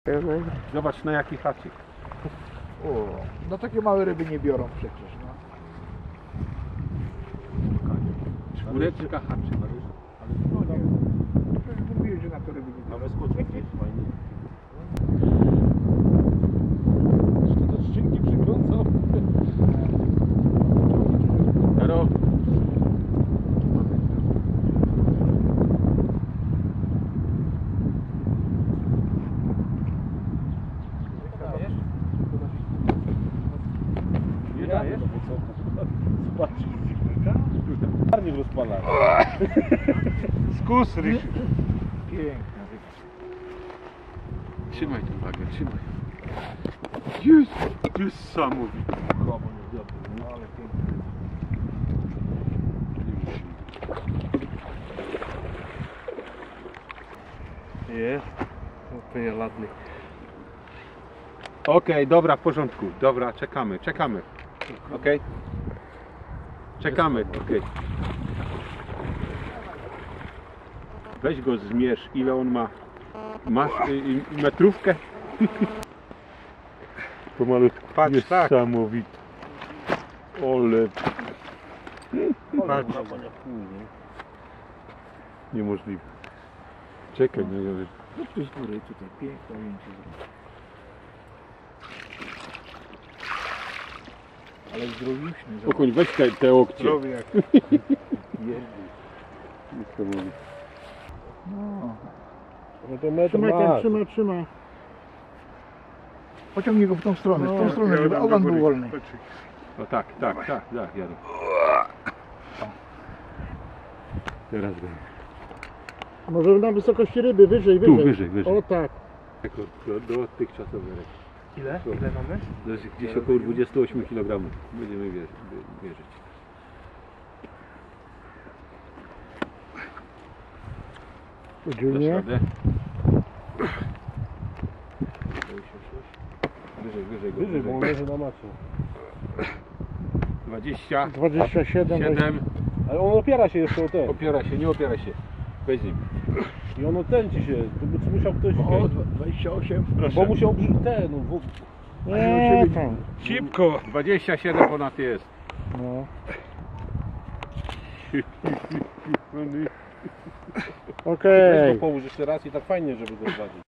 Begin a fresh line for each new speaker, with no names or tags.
Zobacz na jaki haczyk.
O, no takie małe ryby nie biorą przecież, no.
Czwóreczka haczyk.
Ale mówiłem, że na to ryby nie biorą.
Ale skoczek jest fajnie. Jeszcze te szczynki przykręcą.
Halo.
Nie dajesz? Zobacz. Czarnik rozpala.
Skus, Rysiu.
Piękna ryba.
Trzymaj tą wagę, trzymaj. Jest, niesamowite.
Ale piękna ryba.
Jest. To nie ładny.
Okej, dobra, w porządku. Dobra, czekamy. Okej? Czekamy, okej. Weź go zmierz, ile on ma. Masz metrówkę? Pomalutku.
Patrz, tak.
Niesamowite. Ole.
Patrz.
Niemożliwe. Czekaj, no ja wiem.
No tu z góry tutaj piękne ujęcie zrobił. Ale zdrowiczny.
Okuń, weź te okcie.
Zdrowy jak
Niesamowite.
no.
No to metr
Trzymaj. Pociągnij go w tą stronę, żeby ogon był wolny.
No tak, jadę. Teraz będzie.
Może na wysokości ryby, wyżej.
Tu, wyżej.
O tak.
Dotychczasowe reki.
Ile?
To-
Ile mamy?
To jest gdzieś około 28 kg. Będziemy mierzyć. Dasz radę? Wyżej,
Wyżej, bo on leży na macie.
20,
27.
7,
Ale on opiera się jeszcze o ten.
opiera się, nie opiera się. Weź nim.
I on odtęci się. To by musiał ktoś...
O, 28.
Bo musiał ten...
Nie, tam.
Szybko! 27 ponad jest.
No.
Okej.
Weź go połóż jeszcze raz i tak fajnie, żeby go zważyć.